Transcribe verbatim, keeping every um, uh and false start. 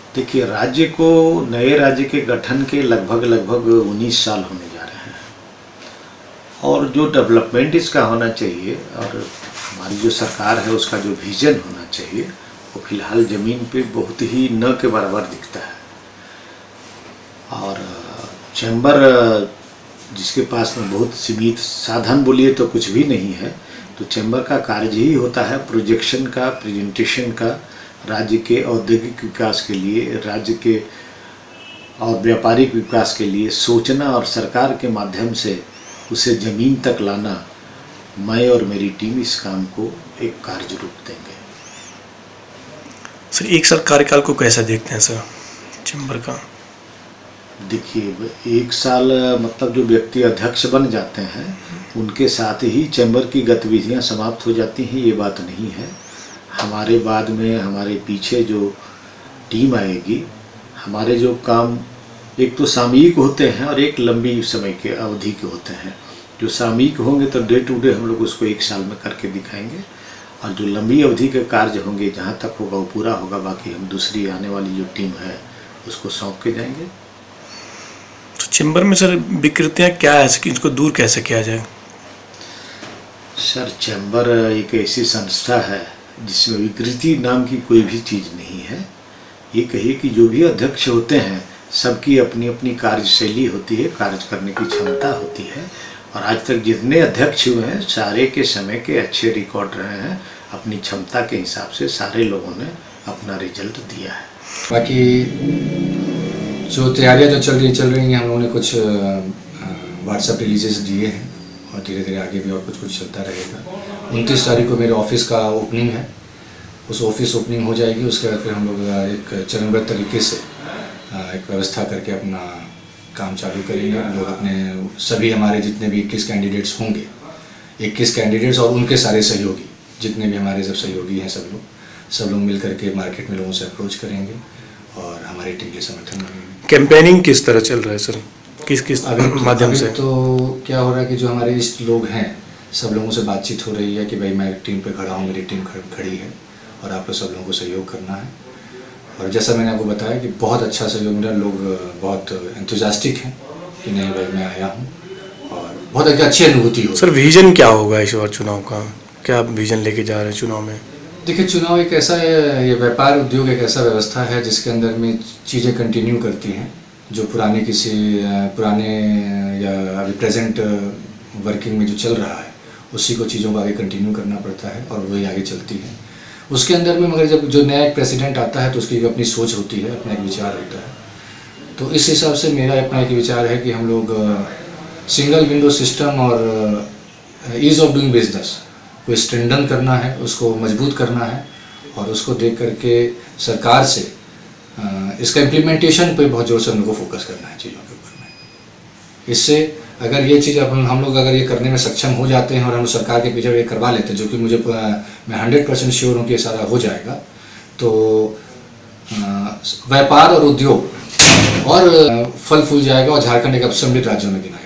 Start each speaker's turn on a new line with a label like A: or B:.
A: देखिए, राज्य को नए राज्य के गठन के लगभग लगभग उन्नीस साल होने जा रहे हैं और जो डेवलपमेंट इसका होना चाहिए और हमारी जो सरकार है उसका जो विजन होना चाहिए वो फिलहाल ज़मीन पे बहुत ही न के बराबर दिखता है। और चैम्बर जिसके पास में बहुत सीमित साधन बोलिए तो कुछ भी नहीं है, तो चैम्बर का कार्य ही होता है प्रोजेक्शन का, प्रेजेंटेशन का, राज्य के औद्योगिक विकास के लिए, राज्य के और व्यापारिक विकास के लिए सोचना और सरकार के माध्यम से उसे ज़मीन तक लाना। मैं और मेरी टीम इस काम को एक कार्य रूप देंगे।
B: सर, एक साल कार्यकाल को कैसा देखते हैं सर चैम्बर का?
A: देखिए, एक साल मतलब जो व्यक्ति अध्यक्ष बन जाते हैं उनके साथ ही चैम्बर की गतिविधियां समाप्त हो जाती हैं, ये बात नहीं है। हमारे बाद में हमारे पीछे जो टीम आएगी, हमारे जो काम एक तो सामयिक होते हैं और एक लंबी समय के अवधि के होते हैं। जो सामयिक होंगे तो डे टू डे हम लोग उसको एक साल में करके दिखाएंगे और जो लंबी अवधि के कार्य होंगे जहाँ तक होगा वो पूरा होगा, बाकी हम दूसरी आने वाली जो टीम है उसको सौंप के जाएंगे।
B: तो चैम्बर में सर विकृतियाँ क्या है कि इसको दूर कैसे किया जाए?
A: सर, चैम्बर एक ऐसी संस्था है जिसमें विकृति नाम की कोई भी चीज़ नहीं है। ये कहिए कि जो भी अध्यक्ष होते हैं सबकी अपनी अपनी कार्यशैली होती है, कार्य करने की क्षमता होती है और आज तक जितने अध्यक्ष हुए हैं सारे के समय के अच्छे रिकॉर्ड रहे हैं। अपनी क्षमता के हिसाब से सारे लोगों ने अपना रिजल्ट दिया है।
C: बाकी जो तैयारियां जो चल रही चल रही हैं, हम लोगों ने कुछ व्हाट्सएप रिलीजेस दिए हैं और धीरे धीरे आगे भी और कुछ कुछ चलता रहेगा। उनतीस तारीख को मेरे ऑफिस का ओपनिंग है, उस ऑफिस ओपनिंग हो जाएगी। उसके बाद फिर हम लोग एक चरणबद्ध तरीके से एक व्यवस्था करके अपना काम चालू करेंगे। लोग अपने सभी हमारे जितने भी इक्कीस कैंडिडेट्स होंगे, इक्कीस कैंडिडेट्स और उनके सारे सहयोगी, जितने भी हमारे सब सहयोगी हैं, सब लोग सब लोग मिल करके मार्केट में लोगों से अप्रोच करेंगे और हमारी टीम के समर्थन करेंगे।
B: कैंपेनिंग किस तरह चल रहा है सर? किस किस माध्यम से?
C: तो क्या हो रहा है कि जो हमारे इष्ट लोग हैं सब लोगों से बातचीत हो रही है कि भाई मैं टीम पे खड़ा हूँ, मेरी टीम खड़ी है और आप लोग सब लोगों को सहयोग करना है। और जैसा मैंने आपको बताया कि बहुत अच्छा सहयोग मिला, लोग बहुत एंथुजियास्टिक हैं कि नहीं भाई मैं आया हूँ और बहुत अच्छी अनुभूति हो।
B: सर, विजन क्या होगा इस बार चुनाव का? क्या आप विजन लेके जा रहे हैं चुनाव में?
C: देखिए, चुनाव एक ऐसा है, ये व्यापार उद्योग एक ऐसा व्यवस्था है जिसके अंदर में चीज़ें कंटिन्यू करती हैं। जो पुराने किसी पुराने या अभी प्रेजेंट वर्किंग में जो चल रहा है उसी को चीज़ों को आगे कंटिन्यू करना पड़ता है और वही आगे चलती है। उसके अंदर में मगर जब जो नया एक प्रेसिडेंट आता है तो उसकी अपनी सोच होती है, अपना एक विचार होता है। तो इस हिसाब से मेरा अपना एक विचार है कि हम लोग सिंगल विंडो सिस्टम और ईज़ ऑफ डूइंग बिजनेस को स्ट्रेंथन करना है, उसको मजबूत करना है और उसको देख करके सरकार से इसका इम्प्लीमेंटेशन पे बहुत ज़ोर से हम लोग को फोकस करना है चीज़ों के ऊपर में। इससे अगर ये चीज़ अपन हम लोग अगर ये करने में सक्षम हो जाते हैं और हम सरकार के पीछे ये करवा लेते हैं, जो कि मुझे मैं हंड्रेड परसेंट श्योर हूँ कि सारा हो जाएगा, तो व्यापार और उद्योग और फल फूल जाएगा और झारखंड एक समृद्ध राज्यों में गिना